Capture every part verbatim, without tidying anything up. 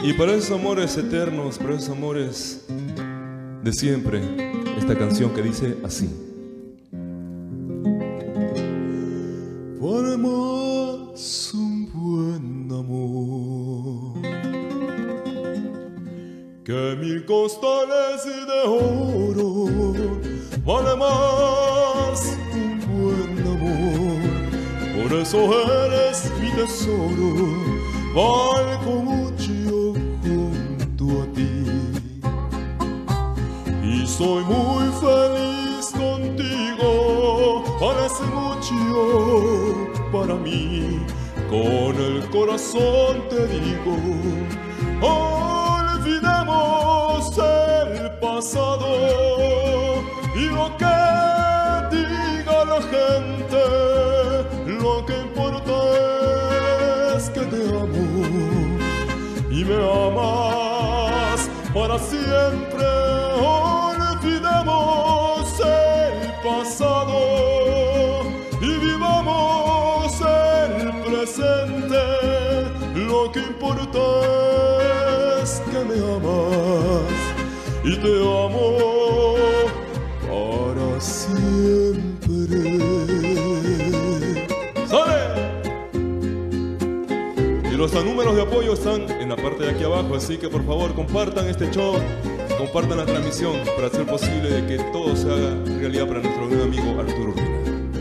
Y para esos amores eternos, para esos amores de siempre, esta canción que dice así. Vale más un buen amor que mil costales de oro. Vale más un buen amor, por eso eres mi tesoro. Valgo mucho junto a ti y soy muy feliz contigo. Vales mucho para mí, con el corazón te digo. Olvidemos el pasado y lo que diga la gente. Lo que importa es que te amo y me amas para siempre. Olvidemos el pasado y vivamos el presente. Lo que importa es que me amas y te amo para siempre. ¡Sale! Y los números de apoyo están en la parte de aquí abajo, así que por favor compartan este show, compartan la transmisión para hacer posible de que todo se haga realidad para nuestro gran amigo Arturo Urbina.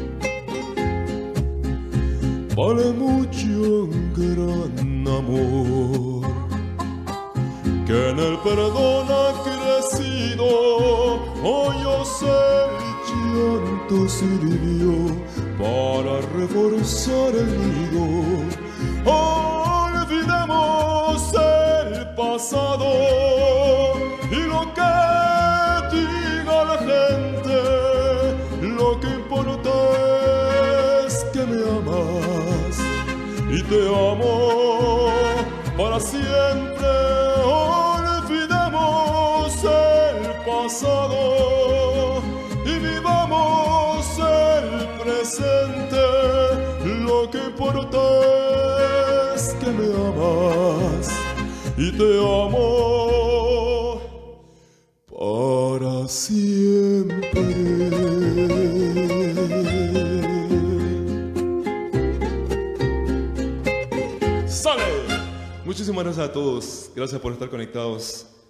Vale mucho un gran amor que en el perdón ha crecido. Hoy yo sé el llanto sirvió para reforzar el nido. Olvidemos el pasado y lo que diga la gente. Lo que importa es que me amas y te amo para siempre. Olvidemos el pasado y vivamos el presente. Lo que importa es que me amas y te amo para siempre. ¡Sale! Muchísimas gracias a todos. Gracias por estar conectados.